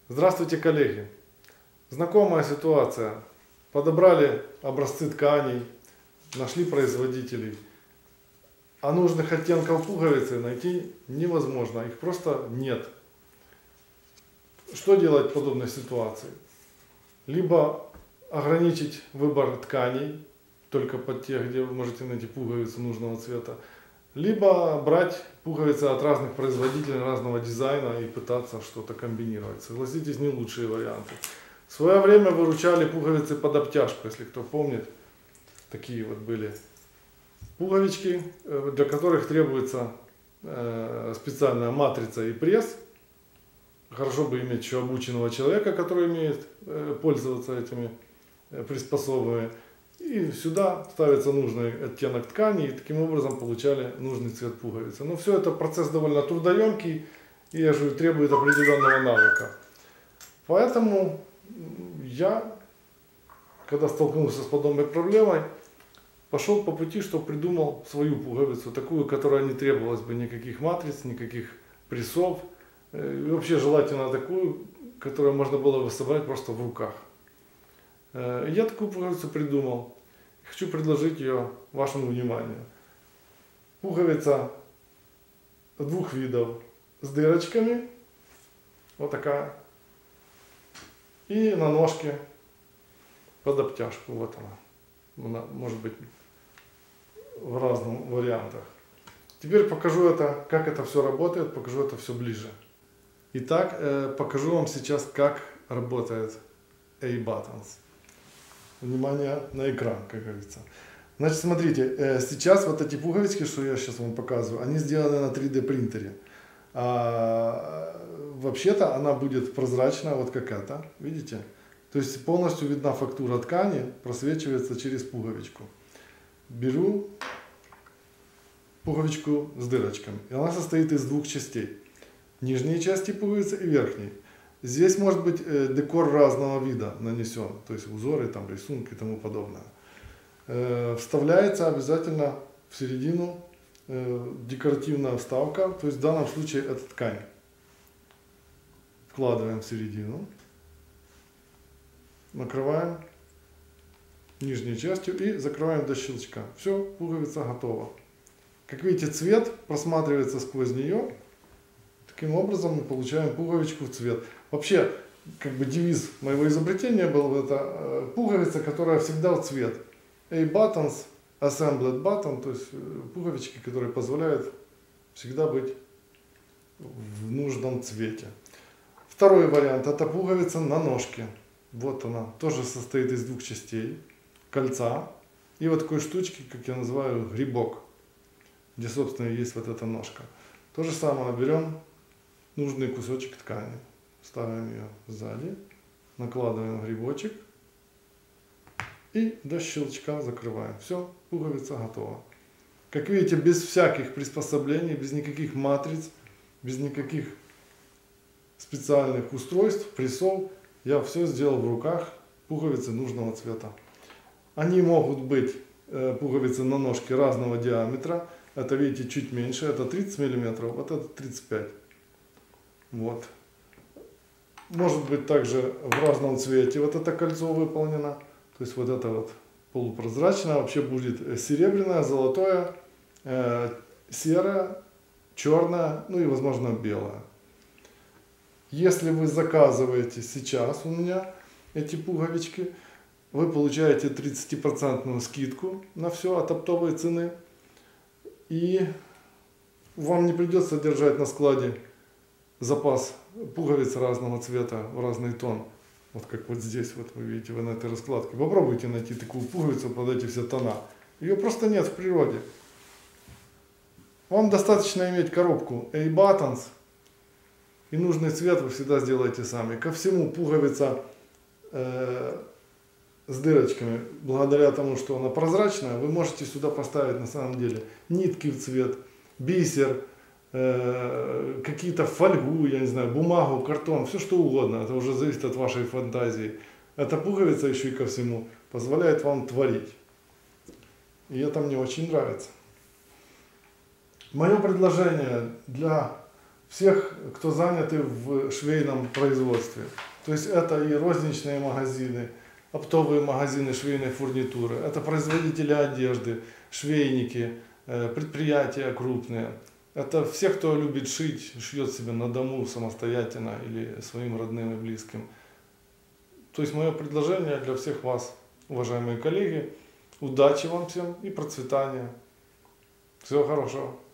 Здравствуйте, коллеги! Знакомая ситуация. Подобрали образцы тканей, нашли производителей, а нужных оттенков пуговицы найти невозможно, их просто нет. Что делать в подобной ситуации? Либо ограничить выбор тканей, только под те, где вы можете найти пуговицу нужного цвета, либо брать пуговицы от разных производителей, разного дизайна и пытаться что-то комбинировать. Согласитесь, не лучшие варианты. В свое время выручали пуговицы под обтяжку, если кто помнит. Такие вот были пуговички, для которых требуется специальная матрица и пресс. Хорошо бы иметь еще обученного человека, который умеет пользоваться этими приспособами. И сюда ставится нужный оттенок ткани, и таким образом получали нужный цвет пуговицы. Но все это процесс довольно трудоемкий и, я же, требует определенного навыка. Поэтому я, когда столкнулся с подобной проблемой, пошел по пути, что придумал свою пуговицу, такую, которая не требовалась бы никаких матриц, никаких прессов. И вообще желательно такую, которую можно было бы собрать просто в руках. Я такую пуговицу придумал. Хочу предложить ее вашему вниманию. Пуговица двух видов с дырочками. Вот такая. И на ножке под обтяжку. Вот она. Она может быть в разных вариантах. Теперь покажу это, как это все работает, покажу это все ближе. Итак, покажу вам сейчас, как работает A-Buttons. Внимание на экран, как говорится. Значит, смотрите, сейчас вот эти пуговички, что я сейчас вам показываю, они сделаны на 3D принтере. Вообще-то она будет прозрачная, вот как это, видите? То есть полностью видна фактура ткани, просвечивается через пуговичку. Беру пуговичку с дырочками, и она состоит из двух частей. Нижней части пуговицы и верхней. Здесь может быть декор разного вида нанесен, то есть узоры, там, рисунки и тому подобное. Вставляется обязательно в середину декоративная вставка, то есть в данном случае это ткань. Вкладываем в середину, накрываем нижней частью и закрываем до щелчка. Все, пуговица готова. Как видите, цвет просматривается сквозь нее. Таким образом мы получаем пуговичку в цвет. Вообще, как бы девиз моего изобретения был это пуговица, которая всегда в цвет. A-Buttons, Assembled Button, то есть пуговички, которые позволяют всегда быть в нужном цвете. Второй вариант, это пуговица на ножке. Вот она, тоже состоит из двух частей. Кольца и вот такой штучки, как я называю, грибок, где, собственно, есть вот эта ножка. То же самое, берем нужный кусочек ткани, ставим ее сзади, накладываем грибочек и до щелчка закрываем. Все, пуговица готова. Как видите, без всяких приспособлений, без никаких матриц, без никаких специальных устройств, прессов, я все сделал в руках, пуговицы нужного цвета. Они могут быть, пуговицы на ножке разного диаметра. Это, видите, чуть меньше, это 30 мм, вот это 35 мм. Вот. Может быть также в разном цвете вот это кольцо выполнено. То есть вот это вот полупрозрачное, вообще будет серебряное, золотое, серое, черное, ну и возможно белое. Если вы заказываете сейчас у меня эти пуговички, вы получаете 30% скидку на все от оптовой цены. И вам не придется держать на складе запас пуговиц разного цвета в разный тон. Вот как вот здесь, вот вы видите, вы на этой раскладке. Попробуйте найти такую пуговицу под эти все тона. Ее просто нет в природе. Вам достаточно иметь коробку A-Buttons, и нужный цвет вы всегда сделаете сами. Ко всему пуговица с дырочками, благодаря тому, что она прозрачная, вы можете сюда поставить на самом деле нитки в цвет, бисер, какие-то фольгу, я не знаю, бумагу, картон, все что угодно. Это уже зависит от вашей фантазии. Эта пуговица еще и ко всему позволяет вам творить. И это мне очень нравится. Мое предложение для всех, кто заняты в швейном производстве. То есть это и розничные магазины, оптовые магазины швейной фурнитуры, это производители одежды, швейники, предприятия крупные. Это все, кто любит шить, шьет себе на дому самостоятельно или своим родным и близким. То есть мое предложение для всех вас, уважаемые коллеги, удачи вам всем и процветания. Всего хорошего.